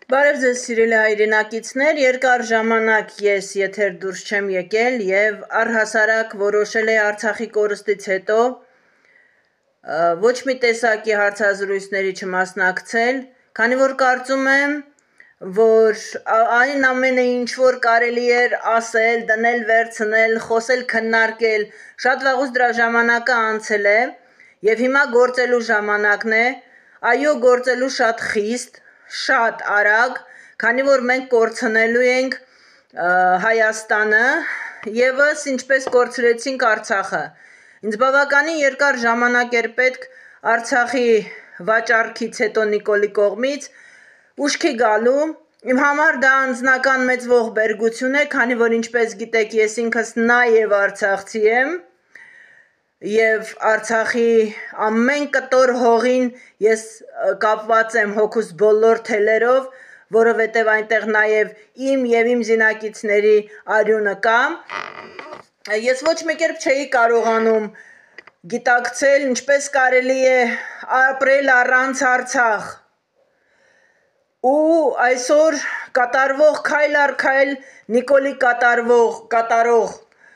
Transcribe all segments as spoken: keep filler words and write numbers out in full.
Բարև ձեզ սիրելի հայրենակիցներ, երկար ժամանակ ես եթեր դուրս չեմ եկել եւ առհասարակ որոշել եմ Արցախի կորստից հետո ոչ մի տեսակի հարցազրույցների չմասնակցել, քանի որ կարծում եմ, որ այն ամենը ինչ որ կարելի էր ասել, դնել, վերցնել, խոսել, քննարկել, շատ վաղուց դրա ժամանակը անցել է եւ հիմա գործելու ժամանակն է, այո, գործելու շատ խիստ շատ արագ, քանի որ մենք կորցնելու ենք Հայաստանը եւս ինչպես կորցրեցինք Արցախը։ Ինձ բավականին երկար ժամանակ էր պետք Արցախի վաճառքից հետո Նիկոլի կողմից ուշքի գալու։ Իմ համար դա անձնական մեծ ողբերգություն է, քանի որ ինչպես գիտեք, ես ինքս նաեւ արցախցի եմ եւ Արցախի ամեն կտոր հողին ես կապված եմ հոգուս բոլոր թելերով, որովհետեւ այնտեղ նաեւ իմ եւ իմ զինակիցների արյունը կա։ Ես ոչ մի կերպ չէի կարողանում գիտակցել ինչպես կարելի է ապրել առանց Արցախ։ Ու այսօր կատարվող քայլ առ քայլ Նիկոլի կատարվող կատարող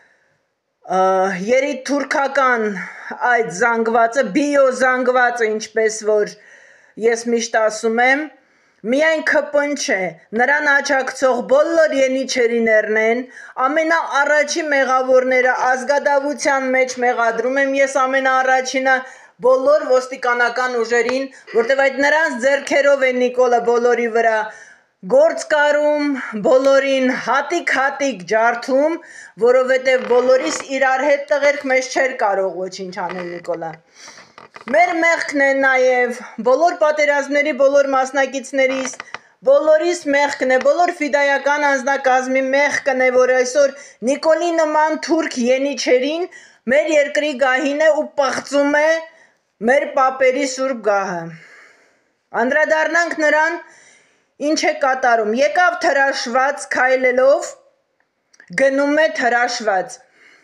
երիտթուրքական այդ զանգվածը, բիո զանգվածը, ինչպես որ ես միշտ ասում եմ, միայն քպնջ է, նրան աջակցող բոլոր ենիչերիներն են, ամենաառաջի մեղավորները ազգադավության մեջ մեղադրում եմ ես ամենաառաջինը բոլոր ոստիկանական ուժերին, որտեղ այդ նրանց ձեռքերով է Նիկոլը բոլորի վրա գործ կարում, բոլորին հատիկ-հատիկ ջարդում, որովհետև բոլորիս իրար հետ տղերք մեզ չէր կարող ոչինչ անել Նիկոլը։ Մեր մեղքն է նաև բոլոր պատերազմների բոլոր մասնակիցներիս, բոլորիս մեղքն է, բոլոր ֆիդայական անձնակազմի մեղքն է, որ այսօր Նիկոլի նման թուրք ենիչերին մեր երկրի գահին է ու պղծում է մեր պապերի սուրբ գահը։ Անդրադառնանք նրան, ինչ է կատարում, եկավ թրաշված քայլելով, գնում է թրաշված։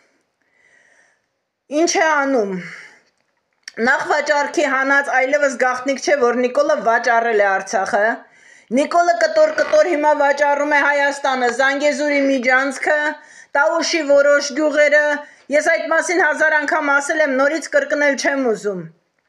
Ինչ է անում, նախ վաճառքի հանած այլևս գաղտնիք չէ, որ Նիկոլը վաճառել է Արցախը, Նիկոլը կտոր-կտոր հիմա վաճառում է Հայաստանը, Զանգեզուրի միջանցքը, Տաուշի որոշ գյուղերը, ես այդ մասին հազար անգամ ասել եմ, նորից կրկնել չեմ ուզում։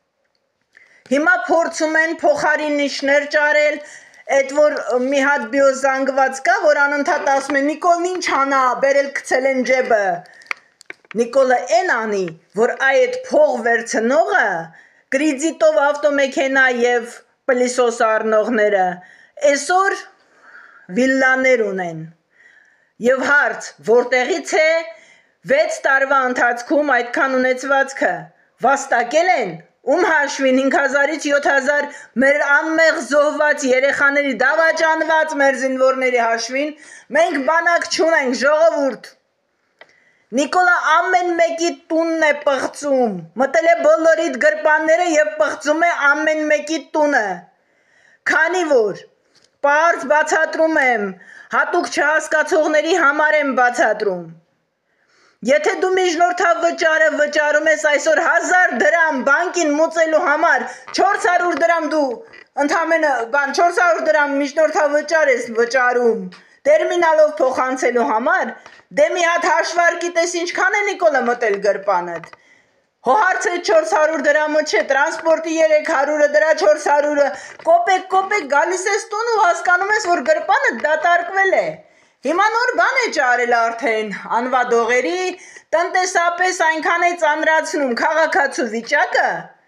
Հիմա փորձում են փոխարինիչներ ճարել, այդ որ մի հատ բիոզանգված կա, որ անընդհատ ասում է Նիկոլն ինչ անա, բերել գցել են ջեբը։ Նիկոլը այն անի, որ այդ փող վերցնողը կրեդիտով ավտոմեքենա եւ պլիսոս առնողները այսօր վիլլաներ ունեն։ Եվ հարց, որտեղից է վեց տարվա ընթացքում այդքան ունեցվածքը վաստակել են, ում հաշվին հինգ հազարից յոթ հազար մեր անմեղ զոհված երեխաների դավաճանված մեր զինվորների հաշվին, մենք բանակ չունենք, ժողովուրդ։ Նիկոլը ամեն մեկի տունն է պղծում, մտել է բոլորիդ գրպանները եւ պղծում է ամեն մեկի տունը։ Քանի որ պարզ բացատրում եմ, հատուկ չհասկացողների համար եմ բացատրում։ Եթե դու միջնորդավճարը վճարում ես այսօր հազար դրամ բանկին մուծելու համար, չորս հարյուր դրամ դու ընդամենը բան չորս հարյուր դրամ միջնորդավճար ես վճարում, տերմինալով փոխանցելու համար, դե մի հատ հաշվարկի տես ինչքան է Նիկոլը մտել գրպանդ։ Հո հարցը չորս հարյուր դրամը չէ, տրանսպորտի երեք հարյուրը դրա չորս հարյուրը, կոպեկ-կոպեկ գալիս ես տուն ու հասկանում ես, որ գրպանը դատարկվել է։ Հիմա նոր բան է ճարել արդեն, անվադողերի, տնտեսապես այնքան է ծանրացնում քաղաքացու վիճակը,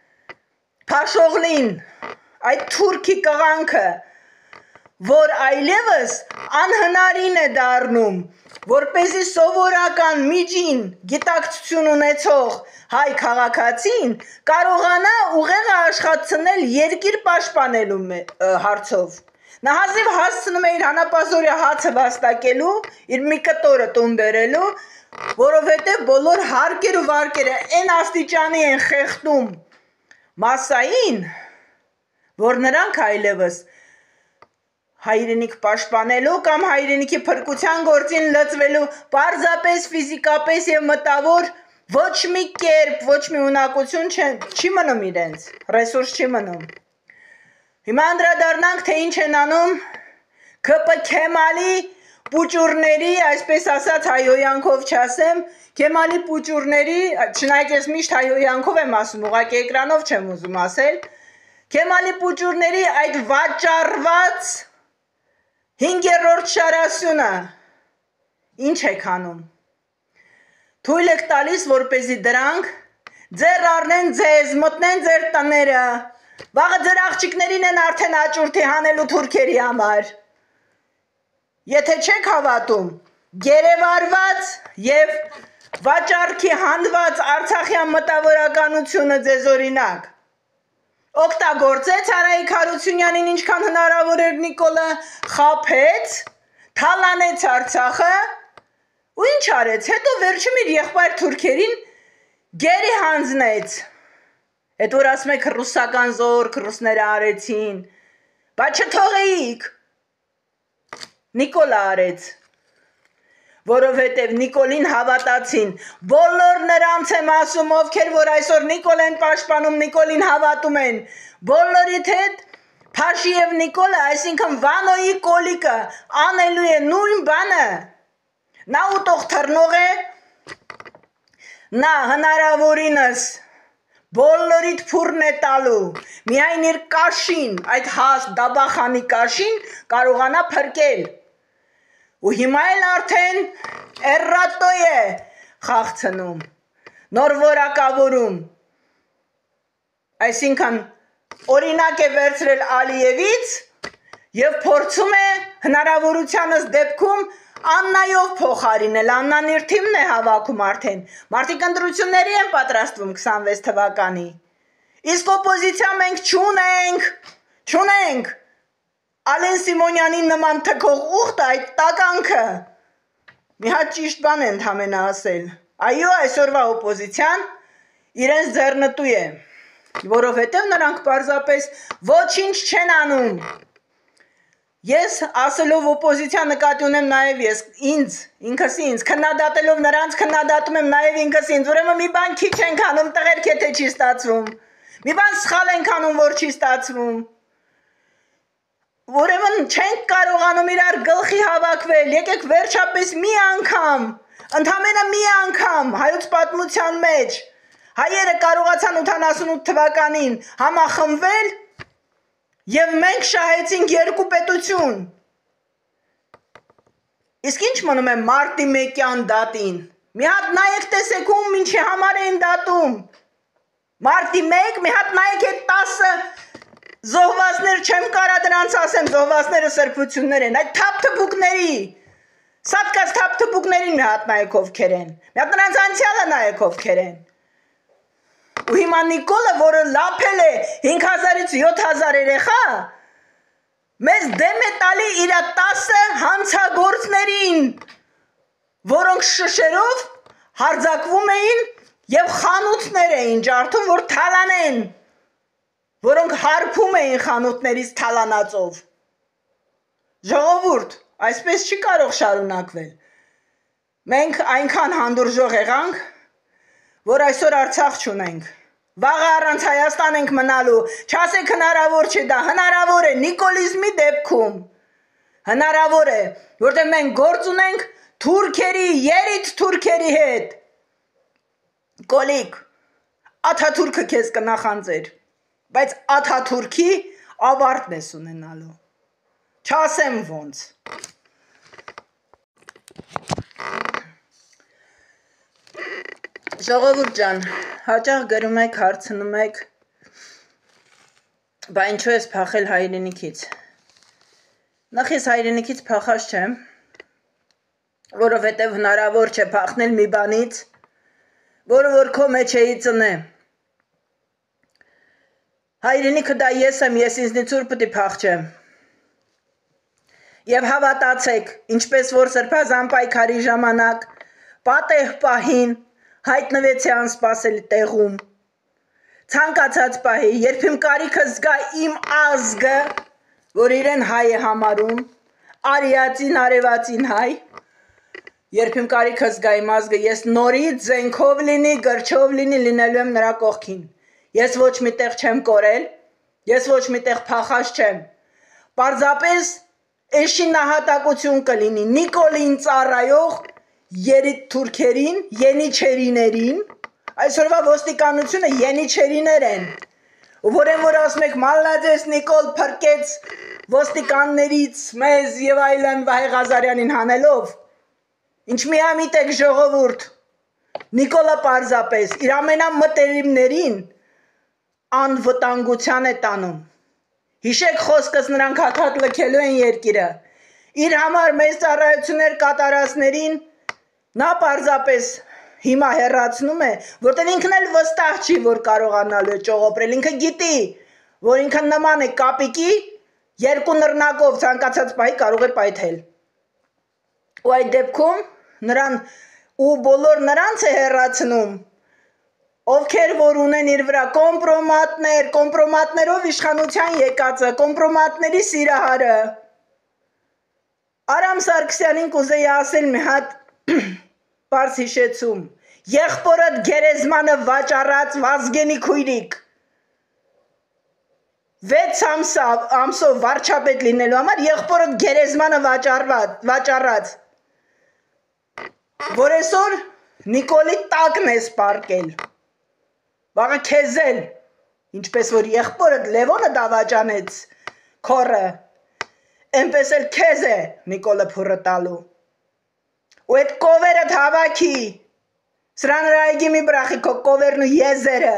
Փաշողլին, այդ թուրքի կղանքը, որ այլևս անհնարին է դառնում, որպեսզի սովորական միջին գիտակցություն ունեցող հայ քաղաքացին կարողանա ուղեղը աշխատցնել երկիր պաշտպանելու հարցով։ Նա հազիվ հասցնում է իր հանապազորյա հացը վաստակելու, իր մի կտորը տուն բերելու, որովհետև բոլոր հարկեր ու վարկերը այն աստիճանի են խեղդում մասային, որ նրանք այլևս հայրենիք պաշտպանելու կամ հայրենիքի փրկության գործին լծվելու պարզապես ֆիզիկապես եւ մտավոր ոչ մի կերպ, ոչ մի ունակություն չի մնում իրենց, ռեսուրս չի մնում։ Հիմա անդրադառնանք, թե ինչ են անում K P Քեմալի պուճուրների, այսպես ասած հայոյանքով չասեմ, Քեմալի պուճուրների, չնայած ես միշտ հայոյանքով եմ ասում, ուղղակի էկրանով չեմ ուզում ասել, Քեմալի պուճուրների այդ վաճառված հինգերորդ շարասյունը ինչ եք անում։ Թույլ եք տալիս, որպեսզի դրանք ձեր առնեն ձեզ, մտնեն ձեր տները, վաղը ձեր աղջիկներին են արդեն աճուրդի հանելու թուրքերի համար։ Եթե չեք հավատում, գերեվարված և վաճառքի հանված Արցախյան մտավորականությունը ձեզ օրինակ։ Օգտագործեց Արայիկ Հարությունյանին ինչքան հնարավոր էր Նիկոլը, խաբեց, թալանեց Արցախը ու ինչ արեց, հետո վերջում իր եղբայր թուրքերին գերի հանձնեց։ Հետ որ ասում եք ռուսական զորք, ռուսները արեցին, բայց չթողեիք։ Նիկոլը արեց, որովհետև Նիկոլին հավատացին, բոլոր նրանց եմ ասում, ովքեր որ այսօր Նիկոլ են պաշտպանում, Նիկոլին հավատում են, բոլորիդ հետ Փաշի և Նիկոլը, այսինքն Վանոյի կոլիկը անելու է նույն բանը, նա ուտող թռնող է, նա հնարավորինս բոլորիդ փուրն է տալու, միայն իր կաշին, այդ հաստ դաբախանի կաշին կարողանա փրկել։ Ու հիմա էլ արդեն էռատոյ է խաղցնում, նոր որակավորում, այսինքն օրինակ է վերցրել Ալիևից և փորձում է հնարավորությանս դեպքում Աննայով փոխարինել, Աննան իր թիմն է հավաքում արդեն, մարդիկ ընտրությունների են պատրաստվում քսանվեց թվականի, իսկ օպոզիցիա մենք չունենք, չունենք, Ալեն Սիմոնյանի նման թքող ուխտը այդ տականքը, մի հատ ճիշտ բան է ընդհանրապես ասել, այո այսօրվա օպոզիցիան իրենց ձեռնտու է, որովհետև նրանք պարզապես ոչինչ չեն անում, ես ասելով օպոզիցիա նկատի ունեմ նաև ես ինձ, ինքս ինձ, քննադատելով նրանց քննադատում եմ նաև ինքս ինձ, ուրեմն մի բան քիչ ենք անում, տղերք եթե չի ստացվում, մի բան սխալ ենք անում, որ չի ստացվում, ուրեմն չենք կարողանում իրար գլխի հավաքվել, եկեք վերջապես մի անգամ, ընդամենը մի անգամ հայոց պատմության մեջ, հայերը կարողացան ութանասունութ թվականին համախմբվել և մենք շահեցինք երկու պետություն, իսկ ինչ մնում է մարտի մեկյան դատին, մի հատ նայեք տեսեք ում ինչի համար էին դատում, մարտի մեկ, մի հատ նայեք այդ տասը զոհվածներ չեմ կարա դրանց ասեմ, զոհվածները սրբություններ են, այդ թափթփուկների, սատկած թափթփուկներին մի հատ նայեք ովքեր են, մի հատ նրանց անցյալը նայեք ովքեր են, ու հիմա Նիկոլը, որը լափել է հինգ հազարից յոթ հազար երեխա, մեզ դեմ է տալի իր տասը հանցագործներին, որոնք շշերով հարձակվում էին և խանութներ էին ջարդում, որ թալանեն, որոնք հարբում էին խանութներից թալանածով։ Ժողովուրդ, այսպես չի կարող շարունակվել։ Մենք այնքան հանդուրժող եղանք, որ այսօր Արցախ չունենք։ Վաղը առանց Հայաստան ենք մնալու, չասեք հնարավոր չէ դա, հնարավոր է նիկոլիզմի դեպքում։ Հնարավոր է, որտեղ մենք գործ ունենք թուրքերի, երիտ թուրքերի հետ։ Կոլիկ, Աթաթուրքը քեզ կնախանձեր, բայց Աթաթուրքի ավարտն ես ունենալու։ Չասեմ ոնց։ Ժողովուրդ ջան, հաճախ գրում եք, հարցնում եք, բա ինչու ես փախել հայրենիքից։ Նախ ես հայրենիքից փախած չեմ, որովհետև հնարավոր չէ փախնել մի բանից, որը որ քո մեջ էի ծնե։ Հայրենիքը դա ես եմ, ես ինձնից ուր պիտի փախչեմ։ Եվ հավատացեք, ինչպես որ սրբազան պայքարի ժամանակ պատեհ պահին հայտնվեցի անսպասելի տեղում, ցանկացած պահի, երբ իմ կարիքը զգա իմ ազգը, որ իրեն հայ է համարում, արիածին, արևածին հայ, երբ իմ կարիքը զգա իմ ազգը, ես նորից զենքով լինի, գրչով լինի, լինելու եմ նրա կողքին։ Ես ոչ միտեղ չեմ կորել, ես ոչ միտեղ փախած չեմ, պարզապես Էշի նահատակություն կլինի Նիկոլին ծառայող երիտ թուրքերին, ենիչերիներին, այսօրվա ոստիկանությունը ենիչերիներ են, որեն որ ասում եք մալադես Նիկոլ փրկեց ոստիկաններից մեզ եւ այլն Վահե Ղազարյանին հանելով, ինչ միամիտ եք ժողովուրդ, Նիկոլը պարզապես իր ամենամտերիմներին անվտանգության է տանում, հիշեք խոսքս նրանք հաթաթ լքելու են երկիրը, իր համար մեծ ծառայություններ կատարածներին նա պարզապես հիմա հեռացնում է, որտեղ ինքն էլ վստահ չի, որ կարողանալու է ճողոպրել, ինքը գիտի, որ ինքը նման է կապիկի, երկու նռնակով ցանկացած պահի կարող է պայթել։ Ու այդ դեպքում նրան ու բոլոր նրանց է հեռացնում, ովքեր որ ունեն իր վրա կոմպրոմատներ, կոմպրոմատներով իշխանության եկածը, կոմպրոմատների սիրահարը։ Արամ Սարգսյանին կուզեի ասել մի հատ պարզ հիշեցում, եղբորդ գերեզմանը վաճառած Վազգենի քույրիկ, վեց ամսով վարչապետ լինելու համար եղբորդ գերեզմանը վաճառած, որ այսօր Նիկոլի տակն է սպարկել, վաղը քեզ էլ, ինչպես որ եղբորդ Լևոնը դավաճանեց քորը, այնպես էլ քեզ է Նիկոլը փուրը տալու, ու այդ կովերդ հավաքի, սրան ռայգի մի բրախի քո կովերն ու եզերը,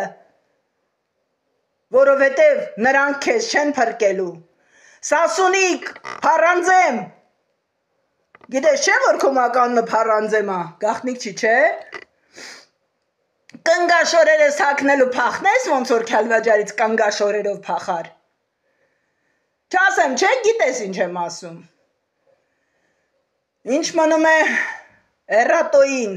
որովհետև նրանք քեզ չեն փրկելու, Սասունիկ, Փառանձեմ, գիտես չէ որ քո մականունը Փառանձեմ է, գաղտնիք չի չէ, կնգաշորերս հագնելու փախնես ոնց որ Քյալվաջարից կնգաշորերով փախար, չասեմ չէ գիտես ինչ եմ ասում, ինչ մնում է Էրատոյին,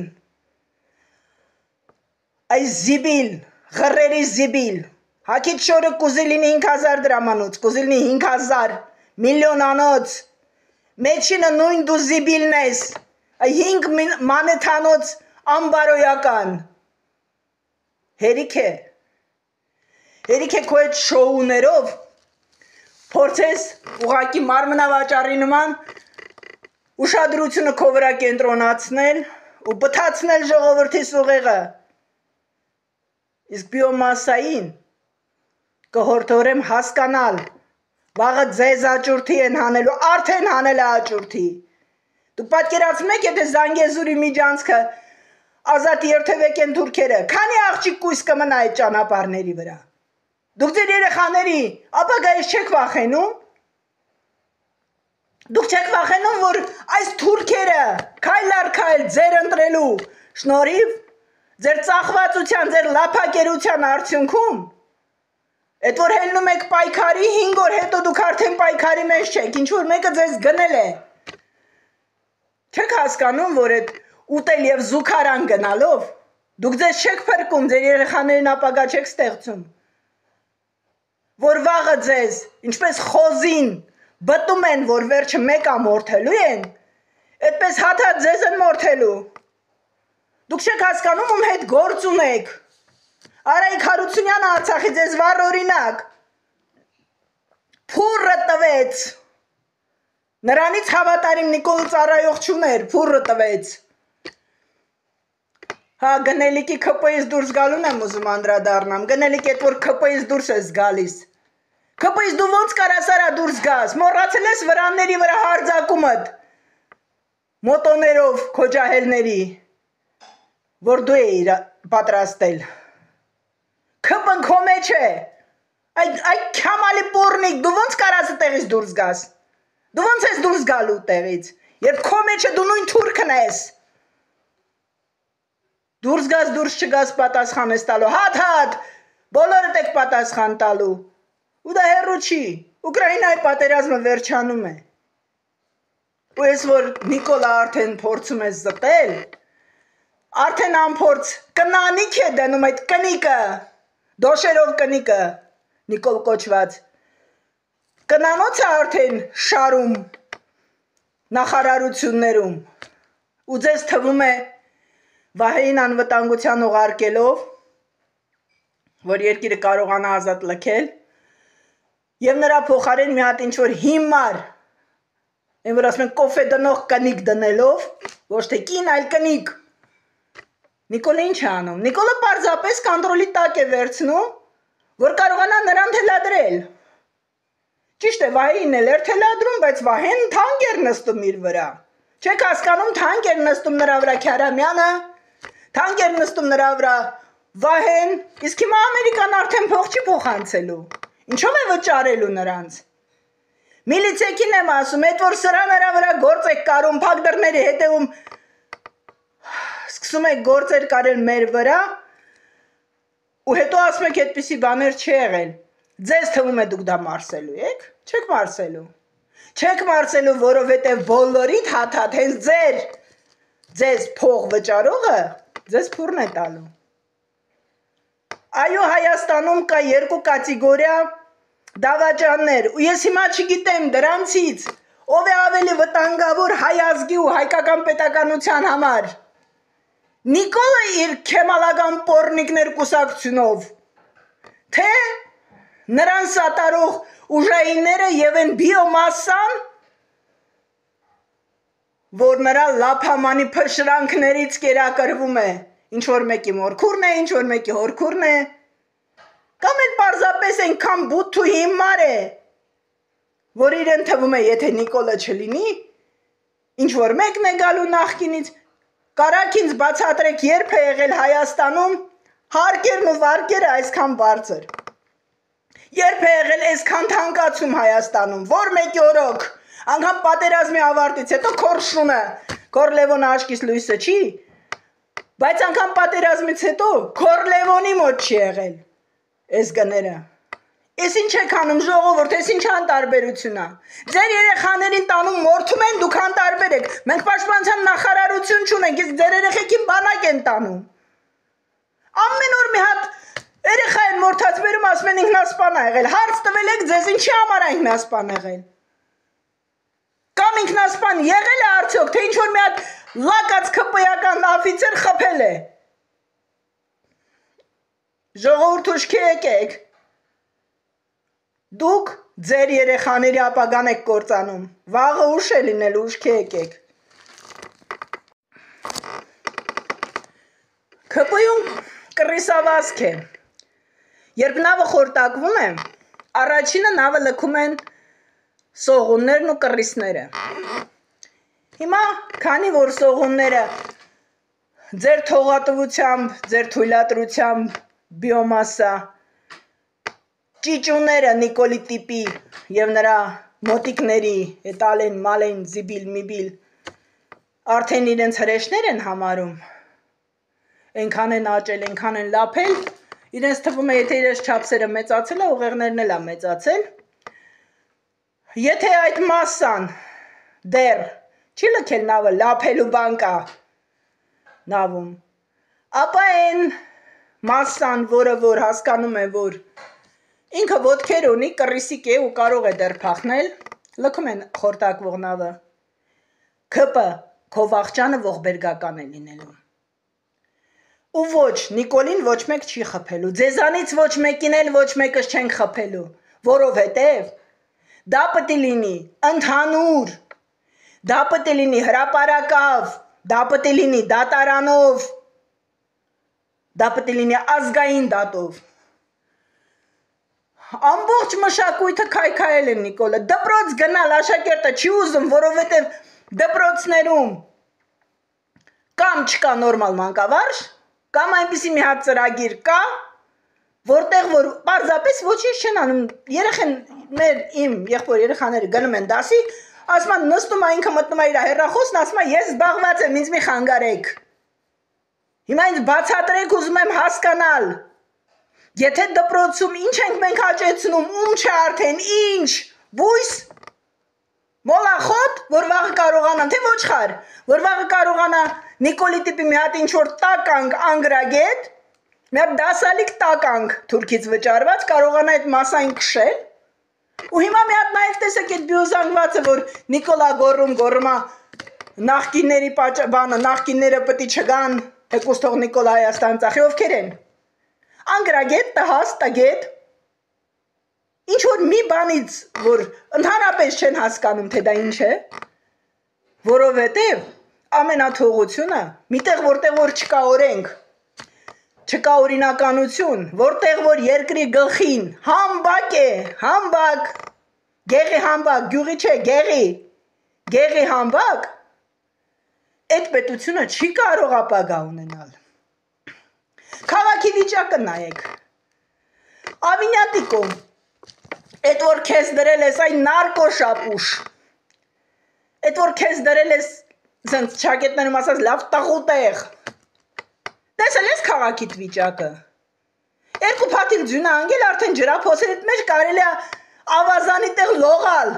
այս զիբիլ, ղռերի զիբիլ, հակիտ շորը կուզի լինի հինգ հազար դրամանոց, կուզի լինի հինգ հազար միլիոնանոց, մեջինը նույն դու զիբիլն ես, հինգ մանեթանոց ամբարոյական, հերիք է, հերիք է քո այդ շոուներով, փորձես ուղակի մարմնավաճառի նման ուշադրությունը քո վրա կենտրոնացնել ու բթացնել ժողովրդի սուղեղը, իսկ բիոմասային կհորդորեմ հասկանալ, վաղը ձեզ աճուրդի են հանելու, արդեն հանել է աճուրդի, դուք պատկերացնում եք եթե Զանգեզուրի միջանցքը ազատ երթևեք են թուրքերը, քանի աղջիկ կույս կմնա այդ ճանապարհների վրա, դուք ձեր երեխաների ապագայից չեք վախենում, դուք չեք վախենում, որ այս թուրքերը քայլ առ քայլ ձեր ընտրելու շնորհիվ ձեր ծախվածության, ձեր լափակերության արդյունքում, այդ որ հելնում եք պայքարի, հինգ օր հետո դուք արդեն պայքարի մեջ չեք, ինչ որ մեկը ձեզ գնել է, չեք հասկանում, որ այդ ուտել և զուգարան գնալով, դուք ձեզ չեք փրկում, ձեր երեխաներին ապագա չեք ստեղծում, որ վաղը ձեզ, ինչպես խոզին, բտում են, որ վերջը մեկ ամորթելու են, այդպես հաթաթ ձեզ են մորթելու, դուք չեք հասկանում ում հետ գործ ունեք, Արայիկ Հարությունյանը Արցախի ձեզ վառ օրինակ, փուրը տվեց, նրանից հավատարիմ Նիկոլ ծառայող չուներ, փուրը տվեց, հա գնելիքի K P I-ից դուրս գալուն եմ ուզում անդրադառնամ, գնելիք էդ որ K P I-ից դուրս ես գալիս, K P I-ից դու ոնց կարաս արա դուրս գաս, մոռացել ես վրանների վրա հարձակումդ, մոտոներով քո ջահելների, որ դու էիր պատրաստել, K-ն քո մեջ է, այդ քյամալի պորնիկ, դու ոնց կարաս տեղից դուրս գաս, դու ոնց ես դուրս գալու տեղից, երբ քո մեջը դու նույն թուրքն ես, դուրս գաս, դուրս չգաս պատասխան ես տալու, հատ-հատ, բոլորդ եք պատասխան տալու, ու դա հեռու չի, Ուկրաինայի պատերազմը վերջանում է, ու ես որ Նիկոլը արդեն փորձում ես զտել, արդեն անփորձ կնանիք է դնում այդ կնիկը, դոշերով կնիկը, Նիկոլ կոչված, կնանոց է արդեն շարում նախարարություններում, ու ձեզ թվում է Վահեին անվտանգության ուղարկելով, որ երկիրը կարողանա ազատ լքել, և նրա փոխարեն մի հատ ինչ-որ հիմար Այն որ ասում են կոֆե դնող կնիկ դնելով, ոչ թե կին, այլ կնիկ։ Նիկոլը ինչ է անում։ Նիկոլը պարզապես կոնտրոլի տակ է վերցնում, որ կարողանա նրան թելադրել։ Ճիշտ է, Վահեին էլ էր թելադրում, բայց Վահեն թանկ էր նստում իր վրա։ Չեք հասկանում, թանկ էր նստում նրա վրա Քյարամյանը, թանկ էր նստում նրա վրա Վահեն, իսկ հիմա Ամերիկան արդեն փող չի փոխանցելու։ Ինչով է վճարելու նրանց։ Միլիցեքին եմ ասում, այդ որ սրա նրա վրա գործ եք կարում, փակ դռների հետևում սկսում եք գործեր կարել մեր վրա, ու հետո ասում եք այդպիսի բաներ չի եղել։ Ձեզ թվում է դուք դա մարսելու եք, չեք մարսելու։ Չեք մարսելու, որովհետև բոլորիդ հաթաթ հենց ձեր ձեզ փող վճարողը ձեզ փուրն է տալու։ Այո, Հայաստանում կա երկու կատեգորիա դավաճաններ, ու ես հիմա չգիտեմ դրանցից ով է ավելի վտանգավոր հայ ազգի ու հայկական պետականության համար։ Նիկոլը իր քեմալական պոռնիկներ կուսակցությունով, թե նրան սատարող ուժայինները եւ են բիոմասան, որ նրա լափամանի փշրանքներից կերակրվում է, ինչ որ մեկի մորքուրն է, ինչ որ մեկի հորքուրն է, կամ էլ պարզապես այնքան բութ ու հիմար է, որ իրեն թվում է, եթե Նիկոլը չլինի, ինչ որ մեկն է գալու նախկինից, կարաք ինձ բացատրեք, երբ է եղել Հայաստանում հարկերն ու վարկերը այսքան բարձր։ Երբ է եղել այսքան թանկացում Հայաստանում, որ մեկի օրոք, անգամ պատերազմի ավարտից հետո քորշունը, Կորլևոնը աչքիս լույսը չի, բայց անգամ պատերազմից հետո Կորլևոնի մոտ չի եղել այս գները։ Ես ինչ եք անում ժողովուրդ, ես ինչ անտարբերություն է։ Ձեր երեխաներին տանում մորթում են, դուք անտարբեր եք։ Մենք պաշտպանության նախարարություն չունենք, իսկ ձեր երեխեքին բանակ են տանում։ Ամեն օր մի հատ երեխա են մորթած բերում, ասում են ինքնասպան ա եղել։ Հարց տվել եք ձեզ, ինչի համար է ինքնասպան եղել։ Կամ ինքնասպան եղել է արդյոք, թե ինչ որ մի հատ լակած քպեական աֆիցեր խփել է։ Ժողովուրդ ուշքի եկեք։ Դուք ձեր երեխաների ապագան եք կործանում, վաղը ուշ է լինել, ուշքի եկեք։ Քպույում կռիսավազք է, երբ նավը խորտակվում է, առաջինը նավը լքում են սողուններն ու կռիսները։ Հիմա, քանի որ սողունները ձեր թողատվությամբ, ձեր թույլատրությամբ բիոմասա, ճիճուները Նիկոլի տիպի և նրա մոտիկների էտալեն, մալեն, զիբիլ, միբիլ արդեն իրենց հրեշներ են համարում, ենքան են աճել, ենքան են լապել, իրենց թվում է, եթե իրենց չապսերը մեծացել է, ուղեղներն էլ է մեծացել, եթե այդ մասան դեռ չի լքել նավը, լապելու բան կա նավում, ապա են մասան, որը որ հասկանում է, որ ինքը ոտքեր ունի, կռիսիկ է ու կարող է դեռ փախնել, լքում են խորտակվող նավը, քպը քո վախճանը ողբերգական է լինելու։ Ու ոչ, Նիկոլին ոչ մեկ չի խփելու, ձեզանից ոչ մեկին էլ ոչ մեկս չենք խփելու, որովհետև դա պետք է լինի ընդհանուր, դա պետք է լինի հրապարակավ, դա պետք է լինի դատարանով, դա պետք է լինի ազգային դատով։ Ամբողջ մշակույթը քայքայել են Նիկոլը, դպրոց գնալ աշակերտը չի ուզում, որովհետև դպրոցներում կամ չկա նորմալ մանկավարժ, կամ այնպիսի մի հատ ծրագիր կա, որտեղ որ պարզապես ոչինչ չեն անում, երեխեն մեր իմ եղբոր երեխաները գնում են դասի, ասում են նստում է ինքը մտնում է իր հեռախոսն, ասում է ես զբաղված եմ, ինձ մի խանգարեք։ Հիմա ինձ բացատրեք, ուզում եմ հասկանալ։ Եթե դպրոցում ինչ ենք մենք հաճեցնում, ում չէ արդեն, ինչ, բույս, մոլախոտ, որ վաղը կարողանա, թե ոչխար, որ վաղը կարողանա Նիկոլի տիպի մի հատ ինչ-որ տականք անգրագետ, մի հատ դասալիկ տականք թուրքից վճարված, կարողանա այդ մասային քշել, ու հիմա մի հատ նաև տեսեք այդ բիոզանգվածը, որ Նիկոլա գոռում, գոռումա նախկինների բանը, նախկինները պտի չգան, եկուս թող Նիկոլա Հայաստան ծախի, ովքեր են։ Անգրագետ, տհաս, տգետ, ինչ որ մի բանից, որ ընդհանրապես չեն հասկանում, թե դա ինչ է, որովհետև ամենաթողությունը միտեղ որտեղ որ չկա օրենք, չկա օրինականություն, որտեղ որ երկրի գլխին համբակ է, համբակ, գեղի համբակ, գյուղի չէ, գեղի, գեղի համբակ, այդ պետությունը չի կարող ապագա ունենալ։ Քաղաքի վիճակը նայեք։ Ավինյատիկո, այդ որ քեզ դրել ես այն նարկոշապուշ, այդ որ քեզ դրել ես զենց չակետներում ասած լավ տաղուտեղ, տեսել ես քաղաքիդ վիճակը, երկու պատիվ ձյունը անգել արդեն ջրափոսերիտ մեջ կարելի է ավազանի տեղ լողալ,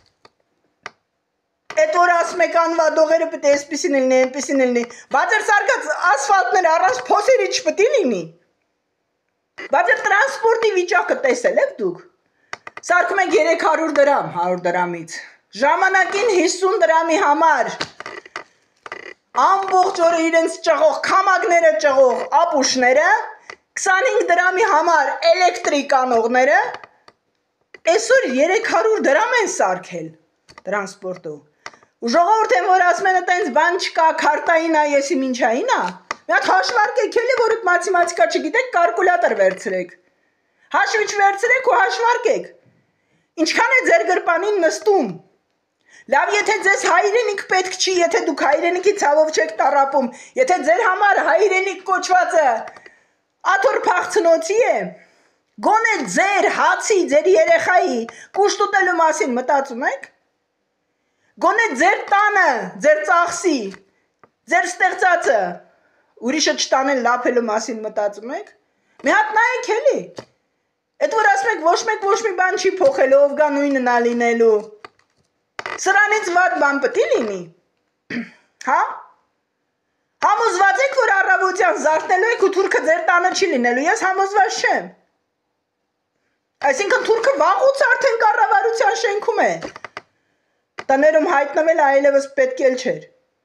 այդ որ ասում եք անվադողերը պտի էսպիսին լինի, ենպիսին լինի, բայց էր սարկած ասվալտները առանց փոսերի չպտի լինի, բայց էր տրանսպորտի վիճակը տեսել եք դուք, սարկում եք երեք հարյուր դրամ, հարյուր դրամից, ժամանակին հիսուն դրամի համար, ամբողջ օրը իրենց ճղող, կամակները ճղող ապուշները, քսանհինգ դրամի համար էլեկտրիկ անողները, այսօր երեք հարյուր դրամ են սարքել տրանսպորտով, ու ժողովուրդ են, որ ասում են այտենց բան չկա, քարտային է, եսի մինչային է, մի հատ հաշվարկ եք էլի, որ մաթեմատիկա չգիտեք, կալկուլյատոր վերցրեք, հաշվիչ վերցրեք ու հաշվարկեք, ինչքան է ձեր գրպանին նստում, լավ, եթե ձեզ հայրենիք պետք չի, եթե դուք հայրենիքի ցավով չեք տառապում, եթե ձեր համար հայրենիք կոչվածը աթոռ փախցնոցի է, գոնե ձեր հացի, ձեր երեխայի կուշտ ուտելու մասին մտածում եք, գոնե ձեր տանը, ձեր ծախսի, ձեր ստեղծածը, ուրիշը չտանել լափելու մասին մտածում եք, մի հատ նայեք էլի, այդ որ ասում եք ոչ մեկ ոչ մի բան չի փոխելու, ով գա նույնն ա լինելու, սրանից վատ բան պտի լինի, հա, համոզված եք, որ առավոտյան զարթնելու եք ու թուրքը ձեր տանը չի լինելու, ես համոզված չեմ, այսինքն թուրքը վաղուց արդեն կառավարության շենքում է, տներում հայտնվել այլևս պետք էլ չէր,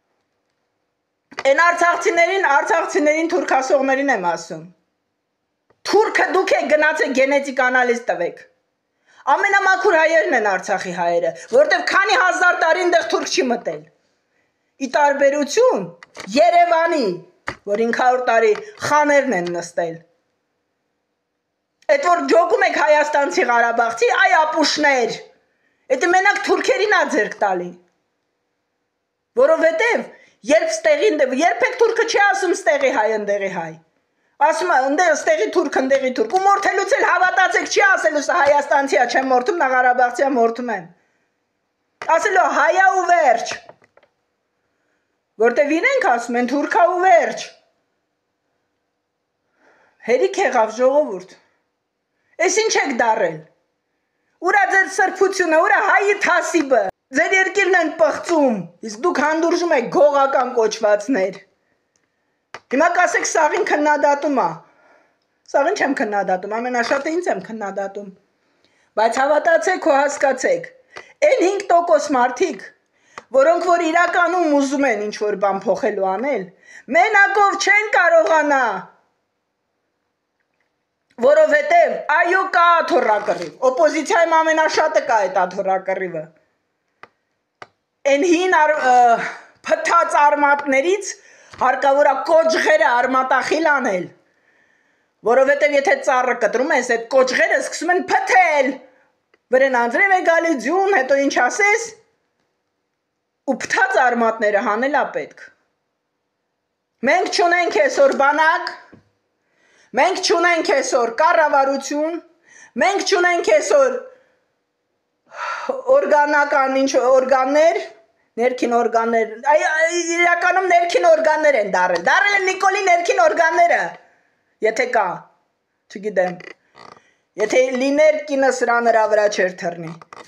են արցախցիներին, արցախցիներին թուրքասողներին եմ ասում, թուրքը դուք եք գնացեք գենետիկ անալիզ տվեք, ամենամաքուր հայերն են Արցախի հայերը, որտև քանի հազար տարի այնտեղ թուրք չի մտել, ի տարբերություն Երևանի, որ հինգ հարյուր տարի խաներն են նստել, այդ որ ջոգում եք հայաստանցի Ղարաբաղցի, այ ապուշներ, այդ մենակ թուրքերին ա ձերք տալի, որովհետև երբ ստեղին, երբեք թուրքը չի ասում ստեղի հայ, ընդեղի հայ, ասում է, ընդեղ ստեղի թուրք, ընդեղի թուրք, ու մորթելուց էլ հավատացեք չի ասելու սա հայաստանցի է, չեմ մորթում, նա Ղարաբաղցի է մորթում եմ, ասելու հայա ու վերջ, որտև իրենք ասում են թուրքա ու վերջ, հերիք եղավ ժողովուրդ, ես ինչ եք դարել, ուրա ձեր սրբությունը, ուրա հայի թասիբը, ձեր երկիրն են պղծում, իսկ դուք հանդուրժում եք գողական կոչվածներ, հիմա կասեք սաղին քննադատում է, սաղին չեմ քննադատում, ամենաշատը ինձ եմ քննադատում, բայց հավատացեք ու հասկացեք, այն հինգ տոկոս մարդիկ, որոնք որ իրականում ուզում են ինչ-որ բան փոխելու անել, մենակով չեն կարողանա, որովհետև այո կա աթոռակռիվ, օպոզիցիայում ամենաշատը կա այդ աթոռակռիվը, այն հին փթած արմատներից հարկավոր է կոճղերը արմատախիլ անել, որովհետև եթե ծառը կտրում ես, այդ կոճղերը սկսում են փթել, վրեն անձրև է գալի ձյուն, հետո ինչ ասես, ու փթած արմատները հանել է պետք, մենք չունենք այսօր բանակ, մենք չունենք այսօր կառավարություն, մենք չունենք այսօր օրգանական ինչ օրգաններ, ներքին օրգաններ, իրականում ներքին օրգաններ են դարել, դարել են Նիկոլի ներքին օրգանները, եթե կա, չգիտեմ, եթե լիներ կինը սրա նրա վրա չեր թռնի,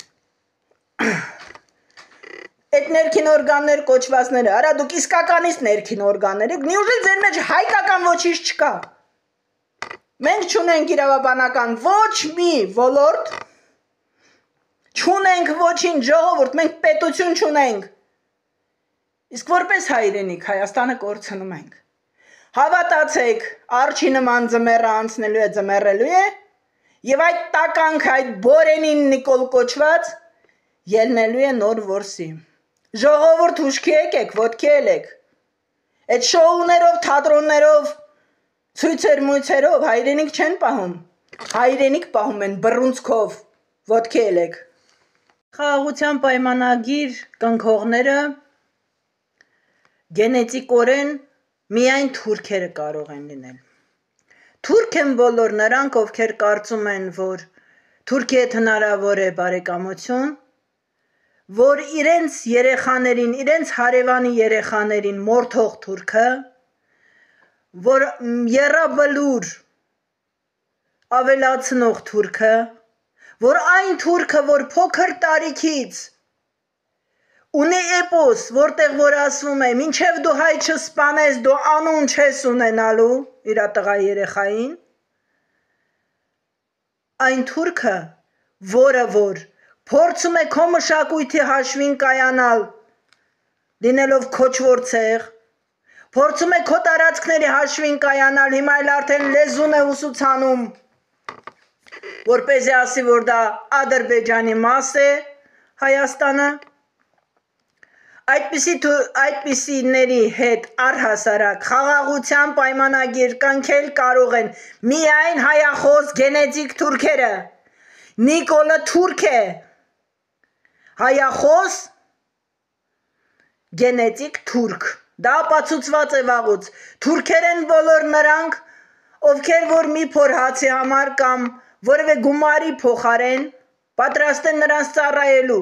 այդ ներքին օրգաններ կոչվածները, արա դուք իսկականից ներքին օրգաններ եք, նիուժել ձեր մեջ հայկական ոչինչ չկա, մենք չունենք իրավաբանական ոչ մի ոլորտ, չունենք ոչինչ ժողովուրդ, մենք պետություն չունենք, իսկ որպես հայրենիք Հայաստանը կորցնում ենք, հավատացեք, արջի նման ձմեռը անցնելու է, ձմեռելու է, և այդ տականք, այդ բորենին Նիկոլ կոչված, ելնելու է նոր որսի, Ժողովուրդ ուշքի եկեք, ոտքի ելեք։ Այդ շոուներով, թատրոններով, ցույցեր մույցերով հայրենիք չեն պահում։ Հայրենիք պահում են բռունցքով, ոտքի ելեք։ Խաղաղության պայմանագիր կնքողները գենետիկորեն միայն թուրքերը կարող են լինել։ Թուրք են բոլոր նրանք, ովքեր կարծում են, որ Թուրքի հետ հնարավոր է բարեկամություն, որ իրենց երեխաներին, իրենց հարևանի երեխաներին մորթող թուրքը, որ եռաբլուր ավելացնող թուրքը, որ այն թուրքը, որ փոքր տարիքից ունի էպոս, որտեղ որ ասվում է, մինչև դու հայ չսպանես, դու անուն չես ունենալու իր տղա երեխային, այն թուրքը, որը որ փորձում է քո մշակույթի հաշվին կայանալ, լինելով քոչվոր ցեղ, փորձում է քո տարածքների հաշվին կայանալ, հիմա էլ արդեն լեզուն է ուսուցանում, որպեսզի ասի, որ դա Ադրբեջանի մաս է Հայաստանը, այդպիսի այդպիսիների հետ առհասարակ խաղաղության պայմանագիր կնքել կարող են միայն հայախոս գենետիկ թուրքերը։ Նիկոլը թուրք է, հայախոս գենետիկ թուրք, դա ապացուցված է վաղուց, թուրքեր են բոլոր նրանք, ովքեր որ մի փոր հացի համար կամ որևէ գումարի փոխարեն պատրաստ են նրանց ծառայելու։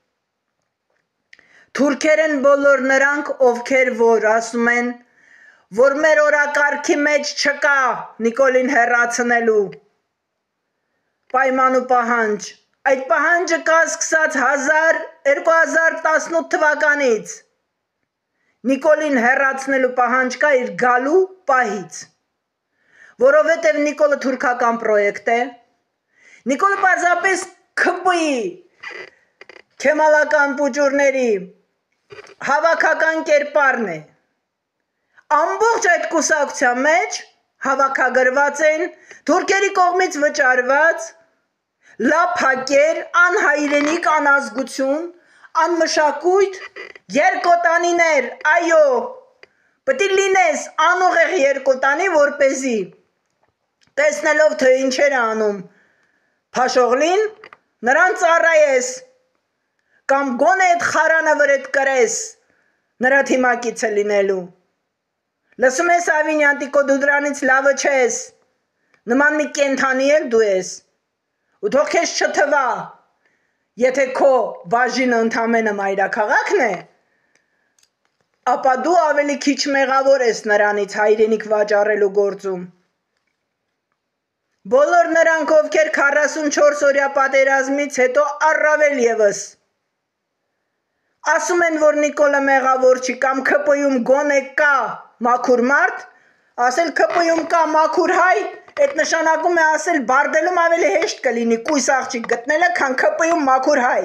Թուրքեր են բոլոր նրանք, ովքեր որ ասում են, որ մեր օրակարգի մեջ չկա Նիկոլին հեռացնելու պայման ու պահանջ, այդ պահանջը կա սկսած երկու հազար տասնութ թվականից, Նիկոլին հեռացնելու պահանջ կա իր գալու պահից, որովհետև Նիկոլը թուրքական պրոյեկտ է, Նիկոլը պարզապես ՔՊ-ի քեմալական պուճուրների հավաքական կերպարն է, ամբողջ այդ կուսակցության մեջ հավաքագրված են թուրքերի կողմից վճարված լափակեր, անհայրենիք, անազգություն, անմշակույթ, երկոտանիներ, այո, պետք է լինես անուղեղ երկոտանի, որպեսզի տեսնելով թե ինչեր է անում Փաշողլին, նրան ծառայես, կամ գոնե այդ խարանը վրեդ կրես, նրա թիմակիցը լինելու։ Լսում ես Ավինյան տիկո դու դրանից լավը չես, նման մի կենթանի էլ դու ես, ու թող քեզ չթվա, եթե քո բաժինը ընդամենը մայրաքաղաքն է, ապա դու ավելի քիչ մեղավոր ես նրանից հայրենիք վաճառելու գործում։ Բոլոր նրանք, ովքեր քառասունչորս օրյա պատերազմից հետո առավել ևս ասում են, որ Նիկոլը մեղավոր չի կամ ՔՊ-ում գոնե կա մաքուր մարդ, ասել ՔՊ-ում կա մաքուր հայ, այդ նշանակում է ասել բարդելում ավելի հեշտ կլինի կույս աղջիկ գտնելը, քան ՔՊ-ում մաքուր հայ։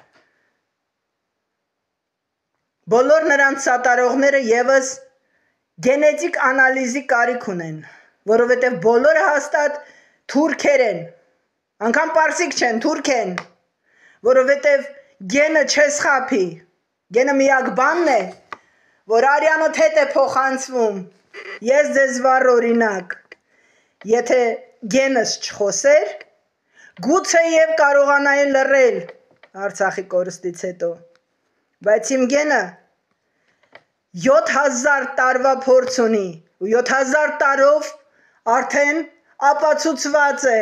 Բոլոր նրանց սատարողները ևս գենետիկ անալիզի կարիք ունեն, որովհետև բոլորը հաստատ թուրքեր են, անգամ պարսիկ չեն, թուրք են, որովհետև գենը չես խափի, գենը միակ բանն է, որ արյանոտ հետ է փոխանցվում, ես ձեզ վառ օրինակ, եթե գենս չխոսեր, գուցե և կարողանայի լռել Արցախի կորստից հետո, բայց իմ գենը յոթ հազար տարվա փորձ ունի, ու յոթ հազար տարով արդեն ապացուցված է,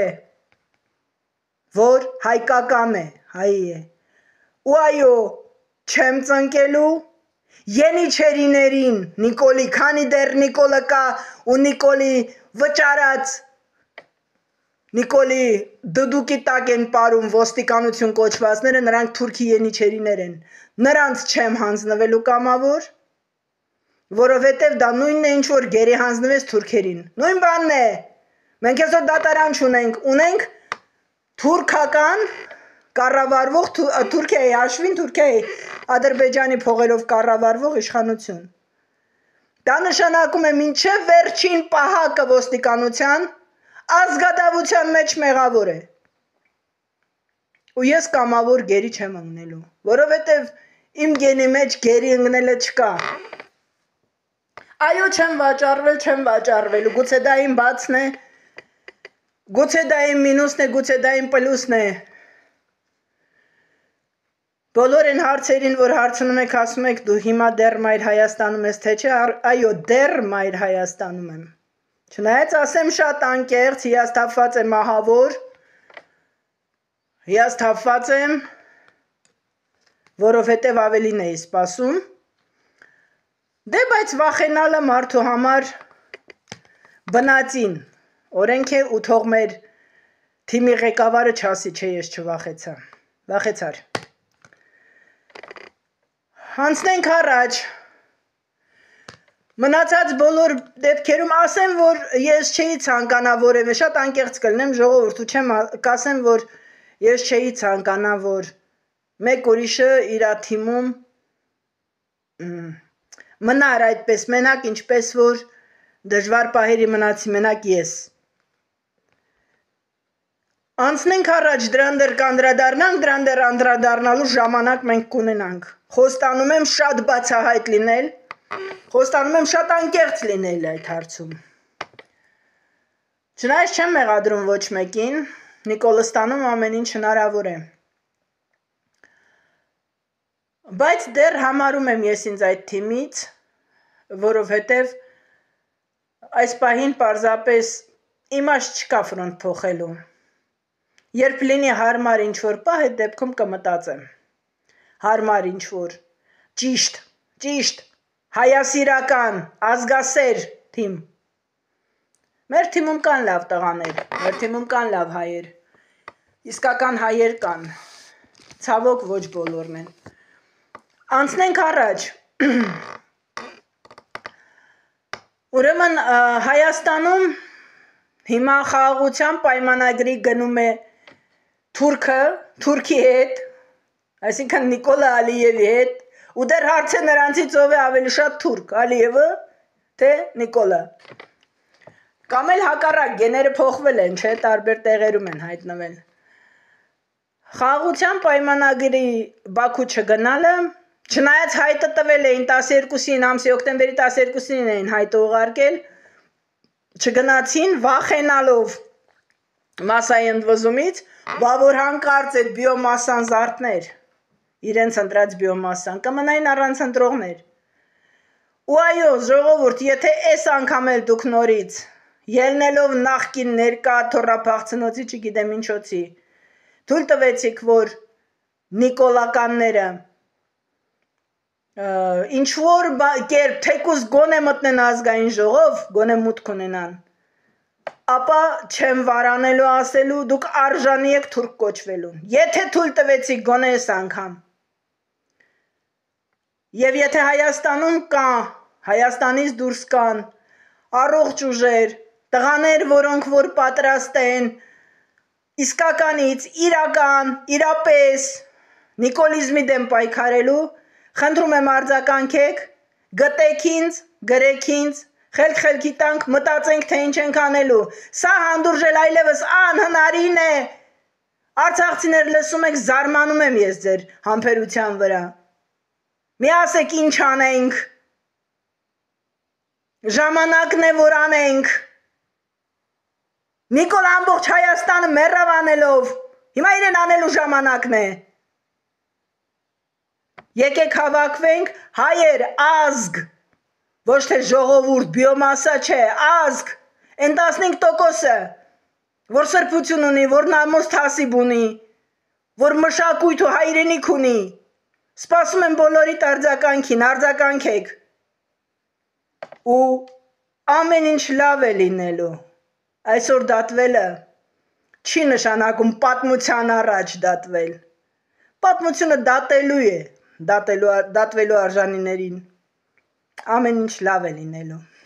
որ հայկական է, հայի է, ու այո, չեմ ծնկելու ենիչերիներին Նիկոլի, քանի դեռ Նիկոլը կա ու Նիկոլի վճարած, Նիկոլի դդուկի տակ են պարում ոստիկանություն կոչվածները, նրանք թուրքի ենիչերիներ են, նրանց չեմ հանձնվելու կամավոր, որովհետև դա նույնն է ինչ որ գերի հանձնվեց թուրքերին, նույն բանն է, մենք այսօր դատարան չունենք, ունենք թուրքական կառավարվող Թուրքիայի հաշվին, Թուրքիայի Ադրբեջանի փողերով կառավարվող իշխանություն։ Դա նշանակում է մինչև վերջին պահակը ոստիկանության ազգադավության մեջ մեղավոր է։ Ու ես կամավոր գերի չեմ ընկնելու, որովհետև Իմ գենի մեջ գերի ընկնելը չկա։ Այո, չեմ վաճառվել, չեմ վաճառվել, գուցե դա իմ բացն է, գուցե դա իմ մինուսն է, գուցե դա իմ պլյուսն է։ Բոլոր են հարցերին, որ հարցնում եք, ասում եք, դու հիմա դեռ Մայր Հայաստանում ես, թե չէ, այո, դեռ Մայր Հայաստանում եմ։ Չնայած ասեմ շատ անկեղծ, հիասթափված եմ ահավոր, հիասթափված եմ, որովհետև ավելին էի սպասում, դե բայց վախենալը մարդու համար բնածին, օրենք է ու թող մեր թիմի ղեկավարը չասի, չէ ես չվախեցա, վախեցար։ Հանցնենք առաջ, մնացած բոլոր դեպքերում ասեմ, որ ես չէի ցանկանա որևէ, շատ անկեղծ կլնեմ ժողովուրդ ու չեմ կասեմ, որ ես չէի ցանկանա, որ մեկ ուրիշը իրա թիմում մնար այդպես մենակ, ինչպես որ դժվար պահերի մնացի մենակ ես։ Անցնենք առաջ, դրան դեռ կանդրադառնանք, դրան դեռ անդրադառնալու ժամանակ մենք կունենանք։ Խոստանում եմ շատ բացահայտ լինել, խոստանում եմ շատ անկեղծ լինել այդ հարցում։ Չնայած չեմ մեղադրում ոչ մեկին, Նիկոլստանում ամեն ինչ հնարավոր է։ Բայց դեռ համարում եմ ես ինձ այդ թիմից, որովհետև այս պահին պարզապես իմաստ չկա ֆրոնտ փոխելու։ Երբ լինի հարմար ինչ-որ պահ, այդ դեպքում կմտածեմ։ Հարմար ինչ-որ, ճիշտ, ճիշտ, հայասիրական, ազգասեր թիմ։ Մեր թիմում կան լավ տղաներ, մեր թիմում կան լավ հայեր, իսկական հայեր կան, ցավոք ոչ բոլորն են։ Անցնենք առաջ։ Ուրեմն Հայաստանում հիմա խաղաղության պայմանագրի գնում է Թուրքը, Թուրքի հետ, այսինքն Նիկոլա Ալիևի հետ, ու դեռ հարցը նրանցից ով է ավելի շատ թուրք, Ալիևը, թե Նիկոլա։ Կամ էլ հակառակ, գեները փոխվել են, չէ, տարբեր տեղերում են հայտնվել։ Խաղաղության պայմանագրի Բաքու չգնալը, չնայած հայտը տվել էին տասներկուսին, ամսի օկտեմբերի տասներկուսին էին հայտը ուղարկել, չգնացին վախենալով մասայի ընդվզումից, բա որ հանկարծ այդ բիոմասան զարթներ, իրենց ընտրած բիոմասան, կմնային առանց ընտրողներ։ Ու այո, ժողովուրդ, եթե այս անգամ էլ դուք նորից, ելնելով նախկին ներկա թոռափախցնոցի, չգիտեմ ինչոցի, թույլ տվեցիք, որ նիկոլականները ինչ-որ կերպ, թեկուզ գոնե մտնեն ազգային ժողով, գոնե մուտք ունենան, ապա չեմ վարանելու ասելու, դուք արժանի եք թուրք կոչվելուն, եթե թույլ տվեցիք գոնե այս անգամ։ Եվ եթե Հայաստանում կա, Հայաստանից դուրս կան, առողջ ուժեր, տղաներ, որոնք որ պատրաստ են, իսկականից, իրական, իրապես, նիկոլիզմի դեմ պայքարելու, խնդրում եմ արձագանքեք, գտեք ինձ, գրեք ինձ, խելք-խելքի տանք, մտածենք, թե ինչ ենք անելու, սա հանդուրժել այլևս անհնարին է, արցախցիներ լսում եք, զարմանում եմ ես ձեր համբերության վրա, մի ասեք ինչ անենք, ժամանակն է, որ անենք, Նիկոլ ամբողջ Հայաստանը մեռավ անելով, հիմա իրեն անելու ժամանակն է, եկեք հավաքվենք, հայեր, ազգ, ոչ թե ժողովուրդ, բիոմասա չէ, ազգ, են տասնհինգ տոկոսը, որ սրբություն ունի, որ նամոս թասիբ ունի, որ մշակույթ ու հայրենիք ունի, սպասում եմ բոլորիդ արձագանքին, արձագանքեք, ու ամեն ինչ լավ է լինելու, այսօր դատվելը չի նշանակում պատմության առաջ դատվել, պատմությունը դատելու է, դատվելու արժանիներին, ամեն ինչ լավ է լինելու։